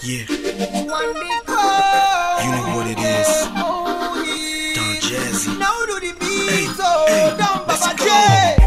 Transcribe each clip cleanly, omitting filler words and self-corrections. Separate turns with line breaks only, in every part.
Yeah.
Wande Coal.
You know what it is.
Oh, yeah.
Don Jazzy.
Now do the beat.
Hey,
Oh,
hey,
Don
let's
Baba
go.
J.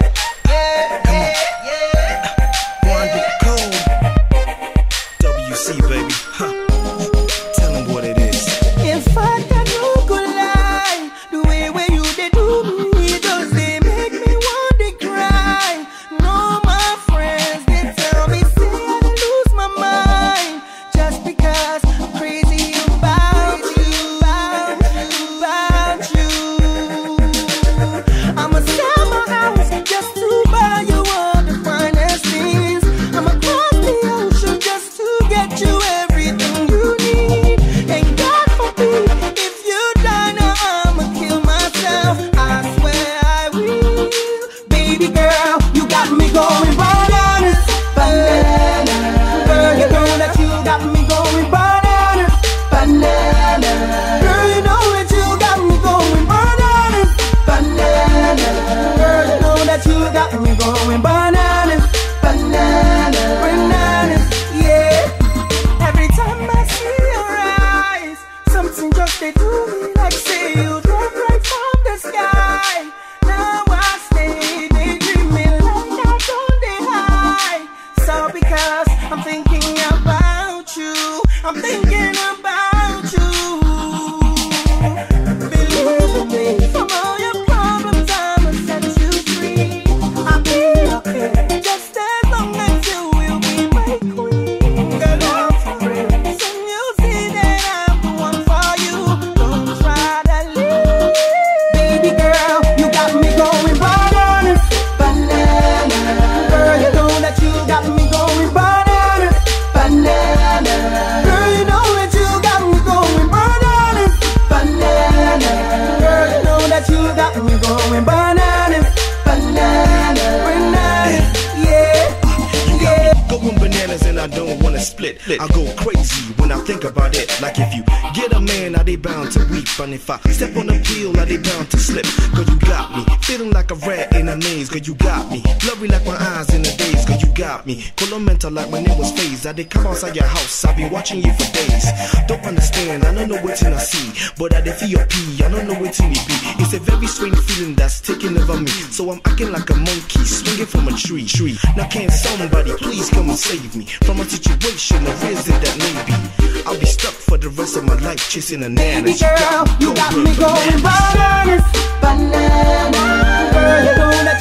Yeah.
Wande Coal. WC, baby. Huh. Tell him what it is.
In fact, I no go lie. The way where you they do me, does they make me want to cry. No, my friends, they tell me say I lose my mind just because I'm crazy about you, about you. I'ma sell my house just to buy you all the finest things. I'ma cross the ocean just to get you everything you need. And God forbid if you die now, I'ma kill myself. I swear I will. Baby girl, you got me going bananas, bananas. Girl, you know that you got me going bananas, bananas. Girl, you know that you got me going bananas, bananas. Girl, you know that you got me going bananas, bananas, bananas. Yeah. Every time I see your eyes, something just they do me like say you drop right from the sky. Now I stay daydreaming like I don't they high. So because I'm thinking about you, I'm thinking about you. Believe me, from all your problems I'ma set you free. I'll be okay, just as long as you will be my queen. Girl, I'm for real. Soon you'll see that I'm the one for you. Don't try to leave. Baby girl, you got me going bananas, bananas. Girl, you know that you got me going bananas, bananas. Girl, you know that you got me going bananas, bananas. Girl, you know that you got me going bananas, bananas, bananas. Yeah.
You got me going bananas and I don't wanna split. I go crazy when I think about it. Like if you get a man, are they bound to weep? And if I step on a pill, are they bound to slip? Cause you got me feeling like a rat in a maze. Cause you got me blurry like my eyes in the days. Cause you got me mental like my name was phase. I did come outside your house, I've been watching you for days. Don't understand, I don't know what I see, but I dey feel your pee, I don't know what it be. It's a very strange feeling that's taking over me. So I'm acting like a monkey swinging from a tree. Now can somebody please come and save me from a situation or is it that maybe I'll be stuck for the rest of my life chasing a nana.
Baby girl, you got me going bananas, bananas. Girl, you know that